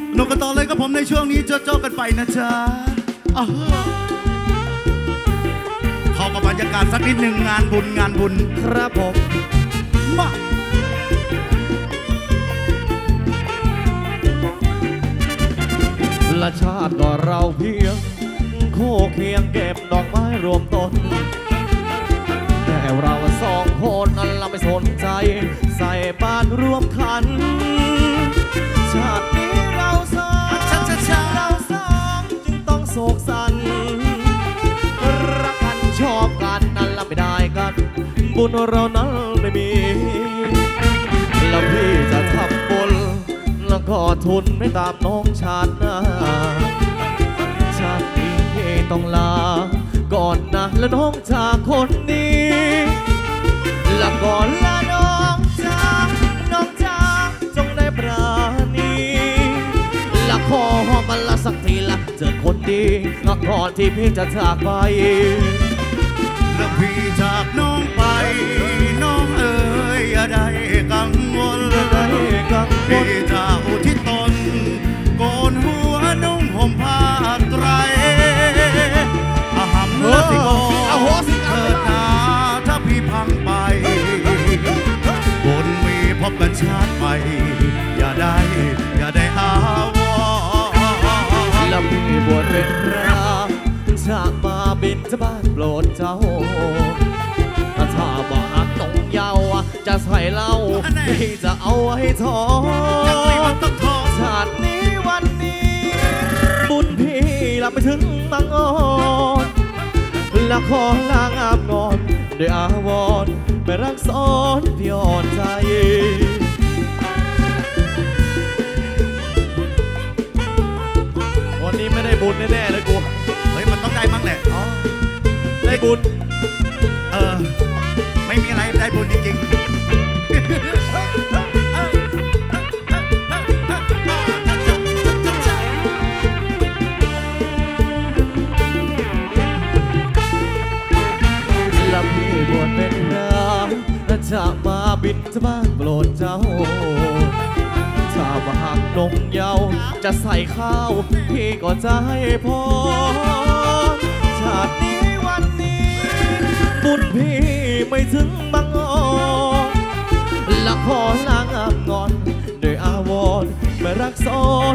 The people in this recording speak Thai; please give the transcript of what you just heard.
หนุกกันต่อเลยกับผมในช่วงนี้โจ๊กกันไปนะจ๊ะเข้ากับบรรยากาศสักนิดหนึ่งงานบุญครับผมมาละชาติก็เราเพียงคู่เคียงเก็บดอกไม้รวมต้นแต่เราสองคนนั้นเราไม่สนใจใส่บาตรรวมขันชาตินี้เราสองจึงต้องโศกสันรักกันชอบกันนั้นเราไม่ได้กันบุญเรานั้นไม่มีแล้วพี่จะทำบุญแล้วก็ทุนไม่ตามน้องชาติหน้าชาตินี้พี่ต้องลาก่อนนะและน้องจากคนนี้และก่อนละน้องจากจงได้ปราณีและขอมันละสักทีละเจอคนดีและก่อนที่พี่จะจากไปแล้วพี่จากน้องไปน้องเอ๋ยอย่าได้กังวลพี่จะอุทิศตนโกนหัวนุ่งห่มผ้าไตรอาหำละสิโกเถิดนาถ้าพี่พังไปบนมีพบกันชาติไปอย่าได้อาวรแล้วพี่บวชเป็นพระจากมาบินจะบ้านโปรดเจ้าถ้าบาดตรงเยาจะใส่เหล้าพี่จะเอาไว้ทอนชาตินี้วันนี้บุญพี่หลับไปถึงบางอ่อนและขอลางามงอนด้วยอาวรณ์ไม่รักซ้อนพี่อ่อนใจวันนี้ไม่ได้บุญแน่ๆเลยกูเฮ้ยมันต้องได้มั้งแหละได้บุญไม่มีอะไรได้บุญจริงๆแล้วพี่บวชเป็นพระจะมาบิณฑบาตโปรดเจ้าถ้าบากนงเยาจะใส่ข้าวพี่ก็จะให้พรชาตินี้วันนี้บุญพี่ไม่ถึงบางอ่อนละขอลางามงอนโดยอาวรณ์ไม่รักซ้อน